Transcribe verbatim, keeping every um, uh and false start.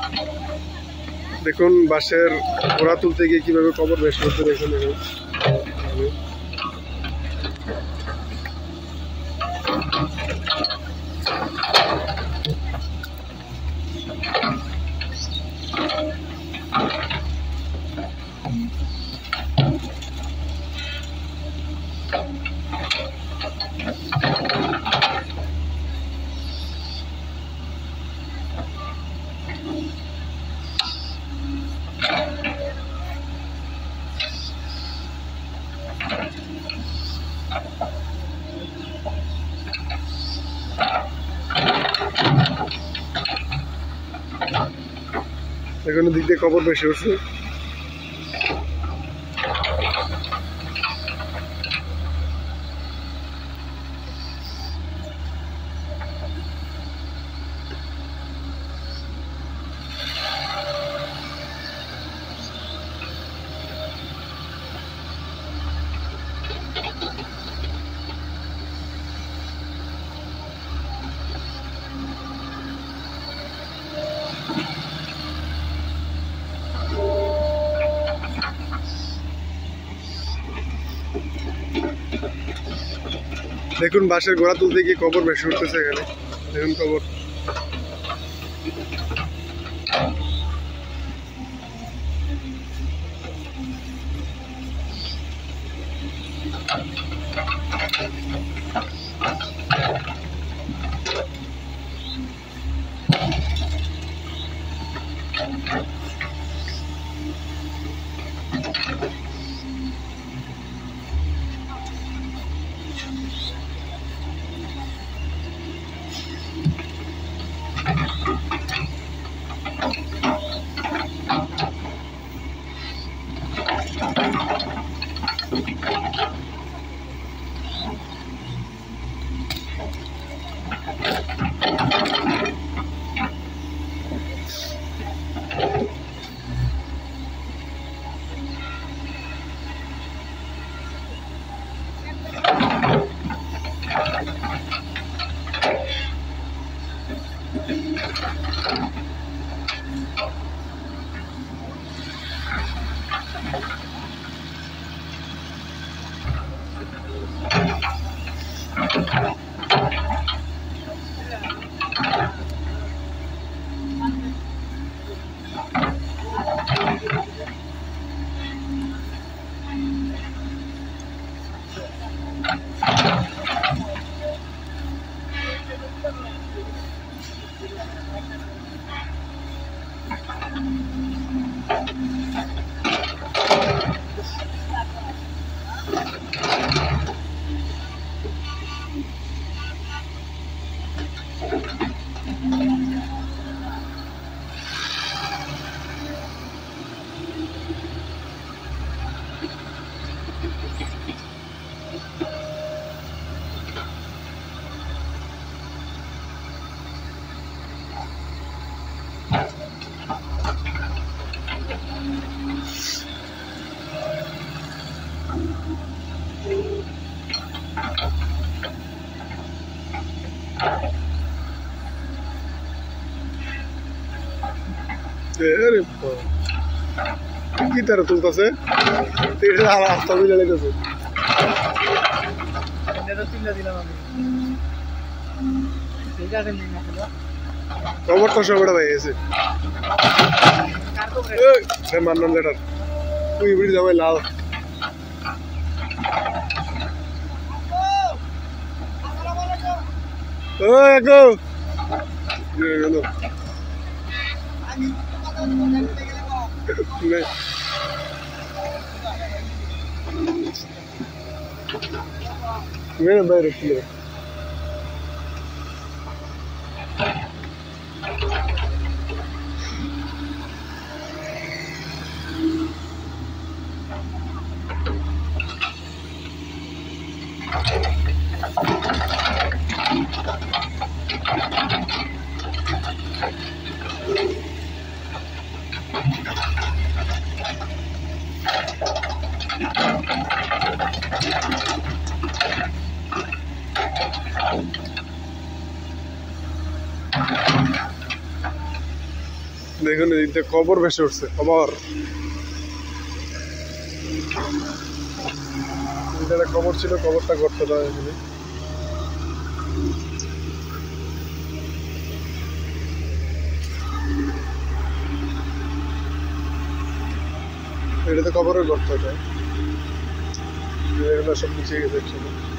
দেখুন বাঁশের গোড়া তুলতে গিয়ে কিভাবে কবর বেশ করতে দেখুন। এখানে দিক দিয়ে কবর বেশি হচ্ছে। দেখুন বাঁশের গোড়া তুলতে গিয়ে কবর বেশি উঠতেছে এখানে। দেখুন কবর কি তারা তুলতেছে রাস্তা মিলে লেগেছে। খবর তো সব ভাই গেছে মান্নান লেটার তুই বিড়ি যাবাই লাল ও গো গেল মেরে বাইরে ছিল দেখুন এদিকে কবর ভেসে উঠছে, কবর। এটা একটা কবর ছিল, কবরটা গর্ত দেওয়া এখানে। এটা তো কবরের গর্ত, এটা এগুলো সব নিচে গেছে একসাথে।